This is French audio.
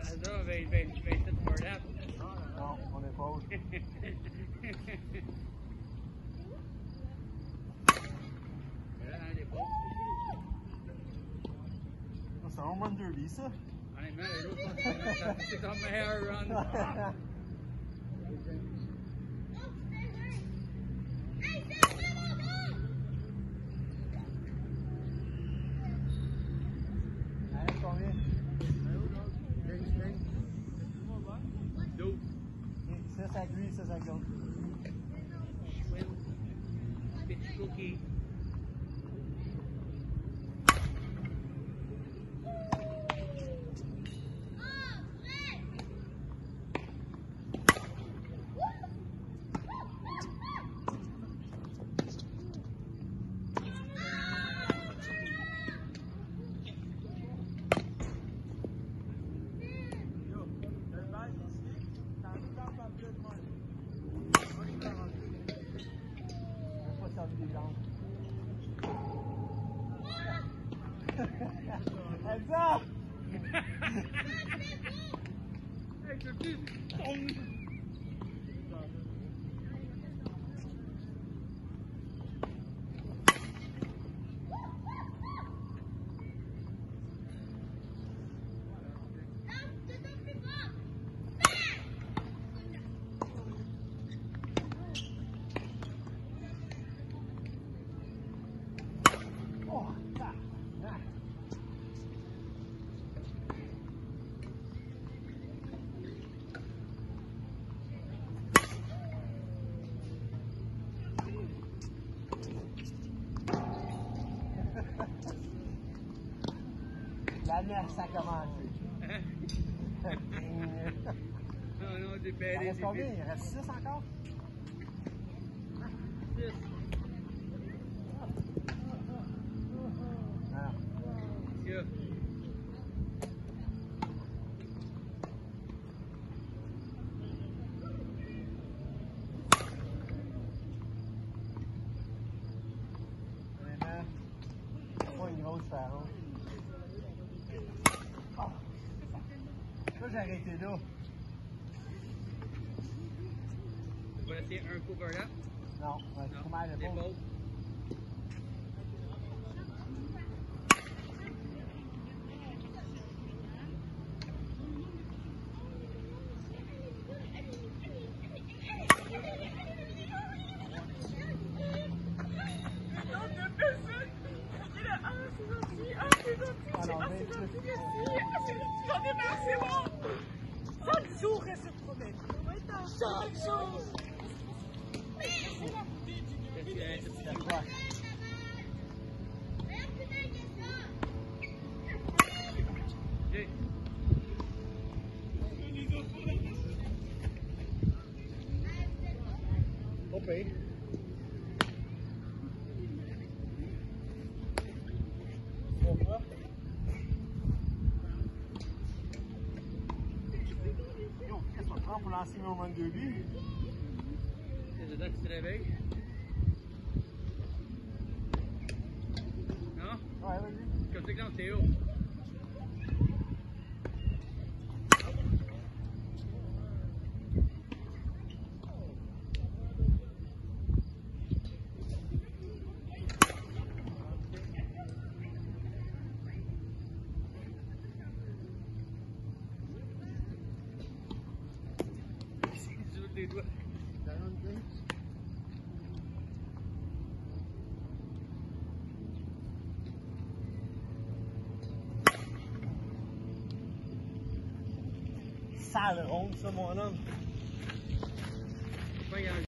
Ça, 27 pour là. Non, on est pas. C'est un run derby, ça? Honnêtement, les autres, c'est ton meilleur run. Allez, combien? 12. 6 avec lui, 6 avec l'autre. Petit cookie. Heads up! Hey, je dis, La messe a commencé. non, non, des Il belles. reste combien? Il reste 6 encore? 6. Non. Yeah. Vraiment, pas une grosse différence. Oh. Ça, j'ai arrêté là. On va essayer un cover là. Non, c'est trop mal l'épaule. L'épaule. Chaque jour, elle se promène. Chaque jour. C'est quoi? Jay. Okay. Pourquoi? Yo, qu'est-ce qu'on prend pour lancer mon run de but? C'est dedans que tu te réveilles. Non? Ouais, vas-y. Comme ça que là, t'es haut. Les doigts. Sale honte, ça, mon homme.